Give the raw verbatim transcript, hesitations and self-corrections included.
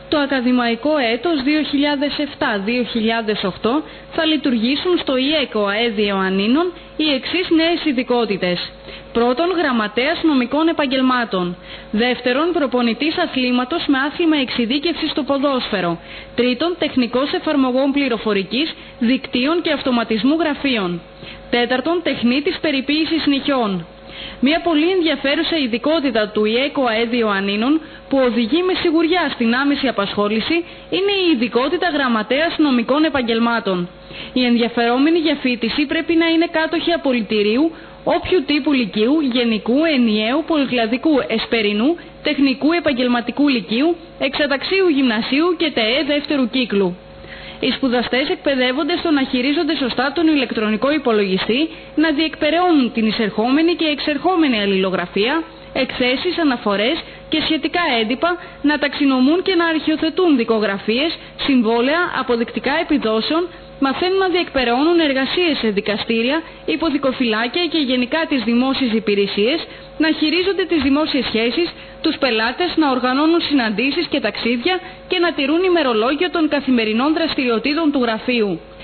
το ακαδημαϊκό έτος δύο χιλιάδες επτά δύο χιλιάδες οκτώ θα λειτουργήσουν στο ΙΕΚ ΟΑΕΔ Ιωαννίνων οι εξής νέες ειδικότητες. Πρώτον, γραμματέας νομικών επαγγελμάτων. Δεύτερον, προπονητής αθλήματος με άθλημα εξειδίκευσης στο ποδόσφαιρο. Τρίτον, τεχνικός εφαρμογών πληροφορικής, δικτύων και αυτοματισμού γραφείων. Τέταρτον, τεχνίτης περιποίησης νυχιών. Μια πολύ ενδιαφέρουσα ειδικότητα του ΙΕΚ ΟΑΕΔ Ιωαννίνων που οδηγεί με σιγουριά στην άμεση απασχόληση είναι η ειδικότητα γραμματέας νομικών επαγγελμάτων. Οι ενδιαφερόμενοι για φοιτηση πρέπει να είναι κάτοχοι απολυτηρίου όποιου τύπου λυκείου, γενικού, ενιαίου, πολυκλαδικού, εσπερινού, τεχνικού επαγγελματικού λυκείου, εξαταξίου γυμνασίου και ΤΕΕ δεύτερου κύκλου. Οι σπουδαστές εκπαιδεύονται στο να χειρίζονται σωστά τον ηλεκτρονικό υπολογιστή, να διεκπεραιώνουν την εισερχόμενη και εξερχόμενη αλληλογραφία, εκθέσεις, αναφορές και σχετικά έντυπα, να ταξινομούν και να αρχιοθετούν δικογραφίες, συμβόλαια, αποδεικτικά επιδόσεων, μαθαίνουν να διεκπεραιώνουν εργασίες σε δικαστήρια, υποδικοφυλάκια και γενικά τις δημόσιες υπηρεσίες, να χειρίζονται τις δημόσιες σχέσεις, τους πελάτες, να οργανώνουν συναντήσεις και ταξίδια και να τηρούν ημερολόγιο των καθημερινών δραστηριοτήτων του γραφείου.